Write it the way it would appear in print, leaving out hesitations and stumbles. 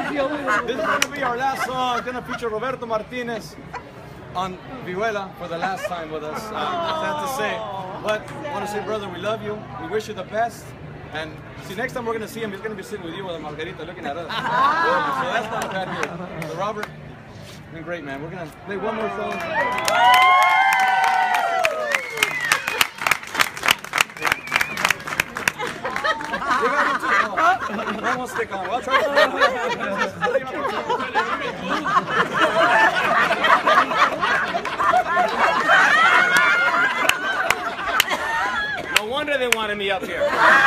This is going to be our last song. It's going to feature Roberto Martinez on vihuela for the last time with us. Sad to say. But I want to say, brother, we love you. We wish you the best. And see, next time we're going to see him, he's going to be sitting with you with a margarita looking at us. So that's not bad here. So Robert, it's been great, man. We're going to play one more song. One won't stick on. I'll try to. No wonder they wanted me up here.